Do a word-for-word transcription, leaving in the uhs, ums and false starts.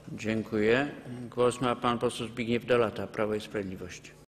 Dziękuję. Głos ma pan poseł Zbigniew Dolata, Prawo i Sprawiedliwość.